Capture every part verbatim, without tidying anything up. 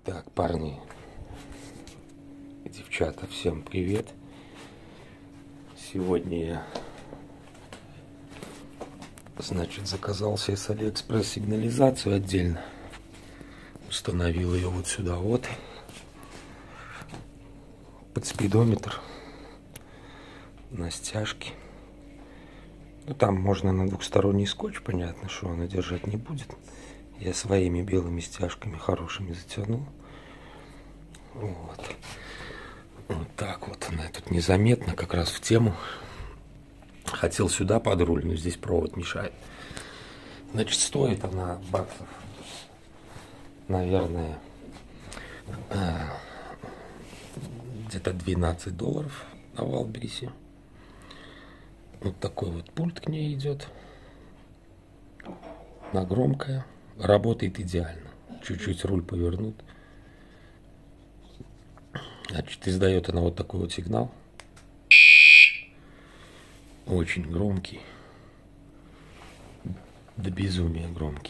Так, парни и девчата, всем привет. Сегодня я, значит, заказал себе с Алиэкспресс сигнализацию отдельно. Установил ее вот сюда вот. Под спидометр. На стяжке. Ну, там можно на двухсторонний скотч, понятно, что она держать не будет. Я своими белыми стяжками хорошими затянул. Вот. Вот так вот. Она тут незаметно, как раз в тему. Хотел сюда под руль, но здесь провод мешает. Значит, стоит она баксов, наверное, где-то двенадцать долларов на Валберисе. Вот такой вот пульт к ней идет. Она громкая. Работает идеально. Чуть-чуть руль повернут. Значит, издает она вот такой вот сигнал. Очень громкий. До безумия громкий.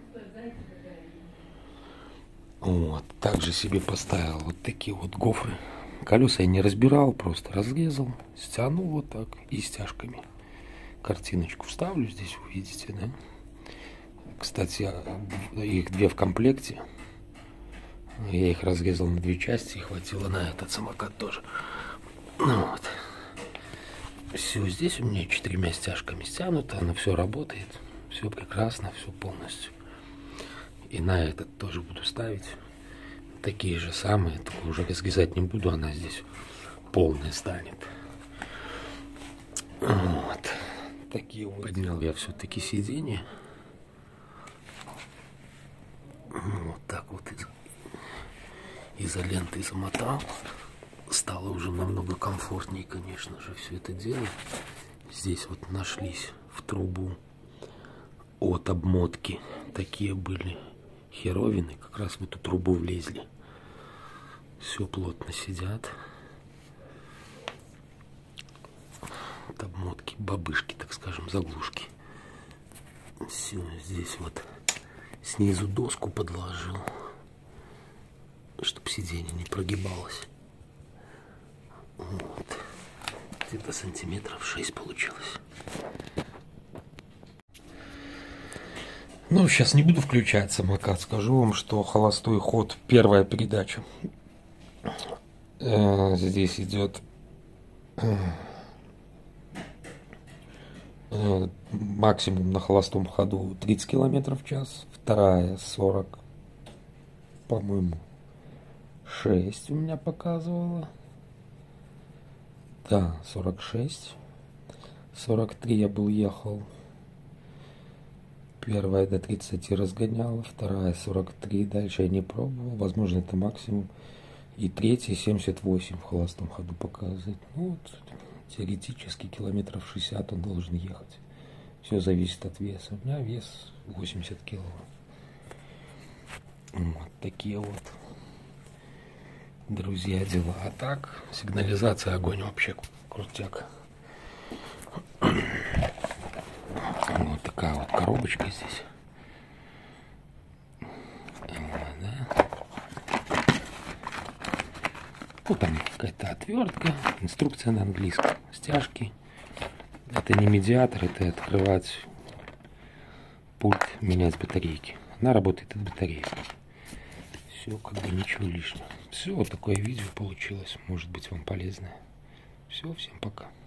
Вот. Также себе поставил вот такие вот гофры. Колеса я не разбирал, просто разрезал, стянул вот так и стяжками. Картиночку вставлю здесь, увидите, да? Кстати, их две в комплекте. Я их разрезал на две части, и хватило на этот самокат тоже. Ну вот. Все, здесь у меня четырьмя стяжками стянуто, оно все работает. Все прекрасно, все полностью. И на этот тоже буду ставить. Такие же самые, только уже разрезать не буду, она здесь полная станет. Вот. Такие вот. Поднял я все-таки сиденье. Вот так вот из изолентой замотал. Стало уже намного комфортнее, конечно же, все это делать. Здесь вот нашлись в трубу от обмотки. Такие были херовины, как раз в эту трубу влезли. Все плотно сидят. Вот обмотки, бабышки, так скажем, заглушки. Все, здесь вот снизу доску подложил, чтобы сиденье не прогибалось. Вот. Где-то сантиметров шесть получилось. Ну, сейчас не буду включать самокат. Скажу вам, что холостой ход, первая передача. Э, здесь идет э, э, максимум на холостом ходу тридцать километров в час. Вторая сорок, по-моему, шесть у меня показывала. Да, сорок шесть. сорок три я был ехал. Первая до тридцати разгоняла, вторая сорок три, дальше я не пробовал, возможно это максимум. И третья семьдесят восемь в холостом ходу показывает. Ну вот, теоретически километров шестьдесят он должен ехать. Все зависит от веса. У меня вес восемьдесят кило. Вот такие вот, друзья, дела. А так, сигнализация, огонь вообще крутяк. Вот такая вот коробочка здесь. Да. Ну, там какая-то отвертка, инструкция на английском, стяжки. Это не медиатор, это открывать пульт, менять батарейки. Она работает от батареи. Все, как бы ничего лишнего. Все, вот такое видео получилось. Может быть вам полезное. Все, всем пока.